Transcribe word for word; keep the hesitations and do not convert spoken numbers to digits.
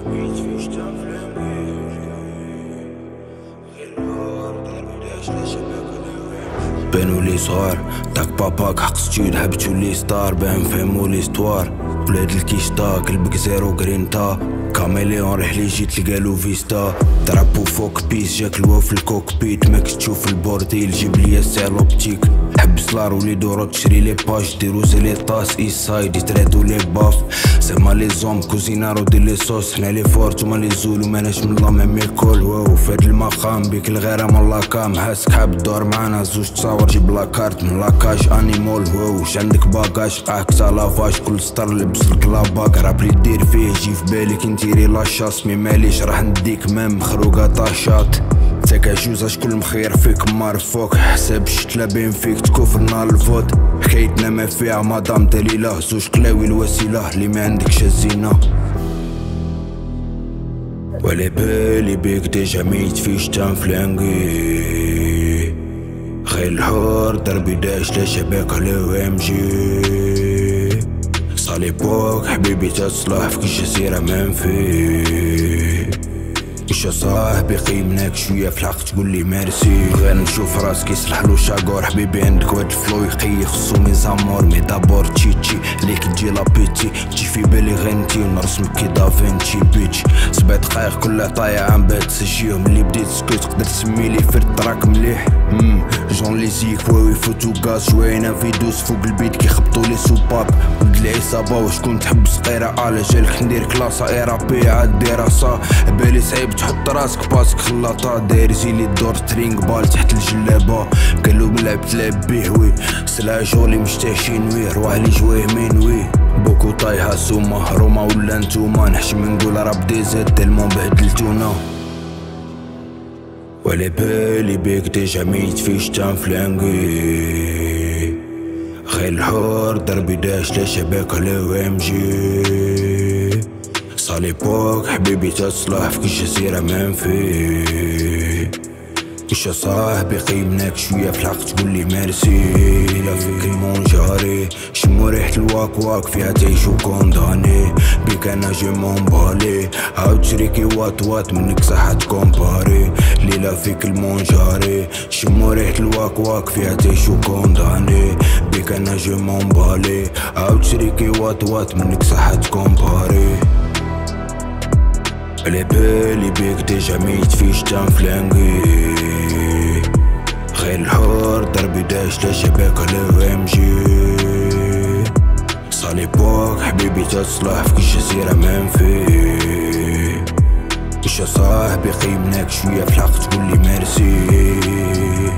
بانو لي صغار داك باباك حق ستود حبتو لي ستار بان فهمو ليستوار بلاد الكيشتا قلبك زيرو جرينتا كاميليون رحلي جيت لقالو فيستا درابو فوق بيس جاك الوا في الكوكبيت ماكش تشوف البورديل جيب ليا السالوبتيك حبس لار ولي دورو تشري لي باج ديرو زي لي طاس ايس سايد يترادو لي باف زعما لي زوم كوزينارو دير لي صوص حنا لي فورت وما لي زول وماناش من الله ميم يكول واو فهاد المقام بيك الغيرة من لاكام حاسك حاب الدور معانا زوج تصاور جيب لاكارت من لاكاش انيمول واو واش عندك باكاج قاعك تا لافاج كل سطر لبس لك لاباك راه بلي دير فيه جي في بالك انتيري لاشاس مي ماليش راح نديك مام مخروقة طاشات تاكا جوز شكون مخير فيك مارفوك حساب الشتلا بين فيك تكوفر نهار الفوت حكايتنا ما فيها مدام دليله زوج قلاوي الوسيله اللي ما عندكش الزينه ولا بالي بيك ديجا ميت فيش تنفلانقي خير الحور دربي داش لا شباك على ام جي صالي بوك حبيبي تصلح فيك الجزيره منفي مش صاحبي قيمناك شويه في الحق تقولي ميرسي غير نشوف راسك يصلحلو شاكور حبيبي عندك واد الفلو يقي خصو مي زامور مي دابور تشيتشي ليك تجي لابيتي تجي في بالي غنتي ونرسمك كي دافينشي بيتش سبع دقايق كلها طايعة عم بات تسجيهم اللي بديت سكوت تقدر تسميلي فرد راك مليح مم جون لي زيك واو يفوتو غاز شوينا فيدوس فوق البيت كيخبطو لي سوباب ولد العصابة واش كنت تحب صغيرة على جالك ندير كلاسة ايرابي عاد دراسة بالي صعيب تحط راسك باسك خلاطة داير زيلي الدور ترينغ بال تحت الجلابة قالو ملعب تلعب بيه وي سلا جولي مشتاحشين وي روح لي جواهمين وي بوكو طايحة سوما روما ولا نتوما نحشم نقول راب دي زاد تلمون بهدلتونا ولا بالي بيك ديجا ميت فيش تنفلانقي خير الحور دربي داش لا شباك على ام جي صالي بوك حبيبي تصلح فيك الجزيرة منفي مش صاحبي قيمناك شويه في الحق تقولي ميرسي لا فيك المونجاري شمو ريحة الواك واك فيها تعيشو كونداني بيك انا جي مونبالي عاود تشريكي وات وات منك صحة تكومباري ليلة فيك المونجاري شمو ريحة الواك واك فيها تعيشو كونداني بيك انا جي مونبالي عاود تشريكي وات وات منك صحة تكومباري على بالي بيك ديجا ميت فيش تنفلانقي خير الحور دربي داش لا شباك على ام جي صالي بوك حبيبي تصلح فيك الجزيرة منفي مش صاحبي قيمناك شويه في الحق تقولي ميرسي